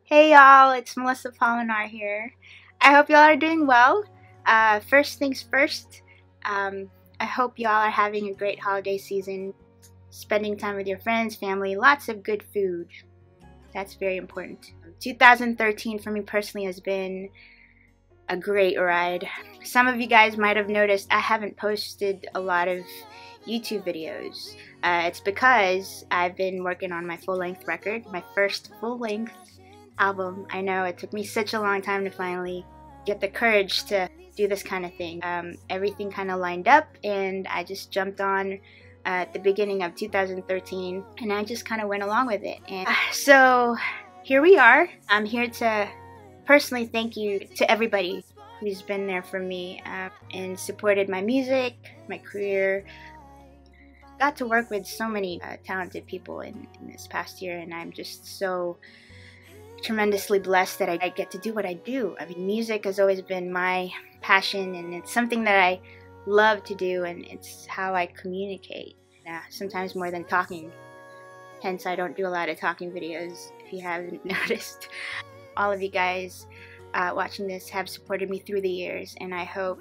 Hey y'all, it's Melissa Polinar here. I hope y'all are doing well. First things first, I hope y'all are having a great holiday season, spending time with your friends, family, lots of good food. That's very important. 2013 for me personally has been a great ride. Some of you guys might have noticed I haven't posted a lot of YouTube videos. It's because I've been working on my full-length record, my first full-length album. I know it took me such a long time to finally get the courage to do this kind of thing. Everything kind of lined up and I just jumped on at the beginning of 2013 and I just kind of went along with it. And so here we are. I'm here to personally thank you to everybody who's been there for me and supported my music, my career. Got to work with so many talented people in this past year, and I'm just so tremendously blessed that I get to do what I do. I mean, music has always been my passion, and it's something that I love to do, and it's how I communicate, sometimes more than talking. Hence, I don't do a lot of talking videos, if you haven't noticed. All of you guys watching this have supported me through the years, and I hope,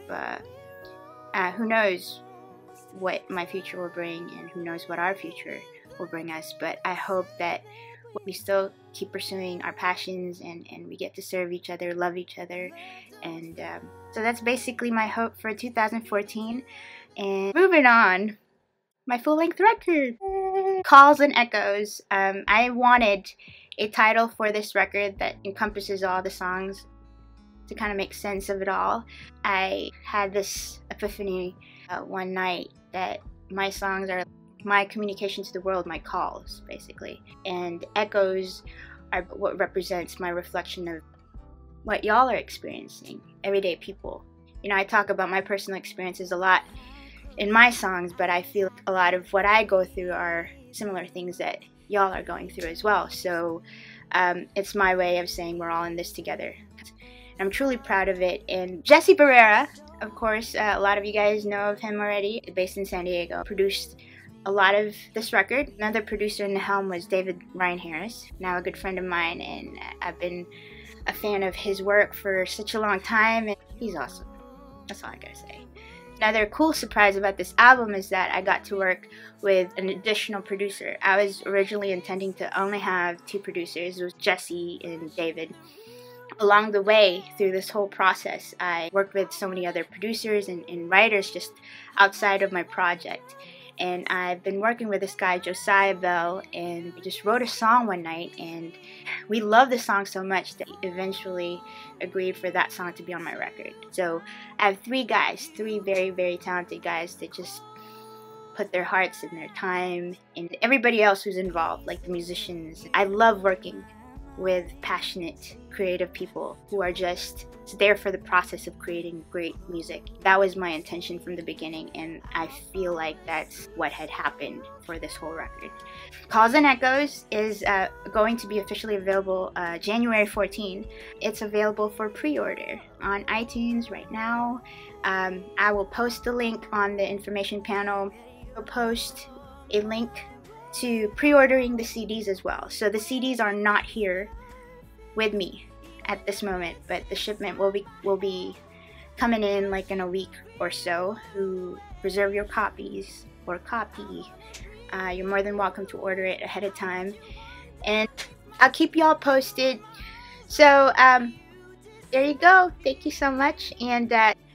who knows what my future will bring, and who knows what our future will bring us, but I hope that we still keep pursuing our passions and we get to serve each other, love each other, and so that's basically my hope for 2014. And moving on, my full-length record, Calls and Echoes. I wanted a title for this record that encompasses all the songs to kind of make sense of it all. I had this epiphany one night that my songs are my communication to the world, my calls, basically. And echoes are what represents my reflection of what y'all are experiencing, everyday people. You know, I talk about my personal experiences a lot in my songs, but I feel a lot of what I go through are similar things that y'all are going through as well. So it's my way of saying we're all in this together. I'm truly proud of it. And Jesse Barrera, of course, a lot of you guys know of him already, based in San Diego, produced a lot of this record. Another producer in the helm was David Ryan Harris, now a good friend of mine, and I've been a fan of his work for such a long time, and he's awesome. That's all I gotta say. Another cool surprise about this album is that I got to work with an additional producer. I was originally intending to only have two producers. It was Jesse and David. Along the way through this whole process, I worked with so many other producers and writers just outside of my project. And I've been working with this guy, Josiah Bell, and we just wrote a song one night, and we loved the song so much that he eventually agreed for that song to be on my record. So I have three guys, three very, very talented guys that just put their hearts and their time, and everybody else who's involved, like the musicians. I love working with passionate, creative people who are just there for the process of creating great music. That was my intention from the beginning, and I feel like that's what had happened for this whole record. Calls and Echoes is going to be officially available January 14. It's available for pre-order on iTunes right now. I will post the link on the information panel. I'll post a link to pre-ordering the CDs as well. So the CDs are not here with me at this moment, but the shipment will be coming in like in a week or so. To reserve your copies or copy, you're more than welcome to order it ahead of time, and I'll keep y'all posted. So there you go. Thank you so much, and